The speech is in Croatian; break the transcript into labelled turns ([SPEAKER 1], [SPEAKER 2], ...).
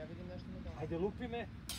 [SPEAKER 1] ja vidim nešto na dole.
[SPEAKER 2] Ajde, lupi me.